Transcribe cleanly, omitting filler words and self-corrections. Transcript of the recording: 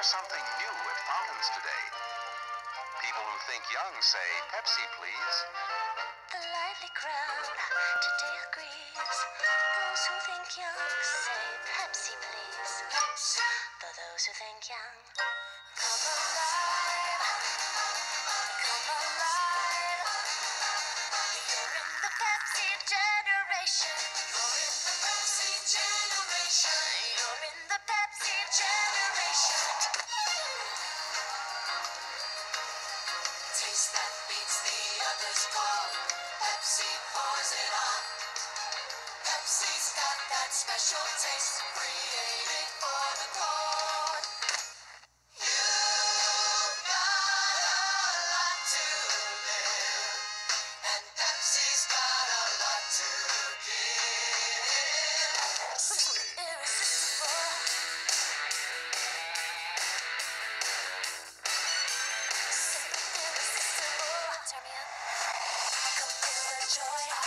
There's something new at fountains today. People who think young say, Pepsi, please. The lively crowd today agrees. Those who think young say Pepsi, please. Pepsi. For those who think young, come alive, come alive. You're in the Pepsi generation. You're in the Pepsi generation. You're in the Pepsi generation. Taste that beats the others cold. Pepsi pours it on. Pepsi's got that special taste created for the cold. You've got a lot to live, and Pepsi's got a lot to give. Simply irresistible. Simply irresistible. Turn me up. Come feel the joy.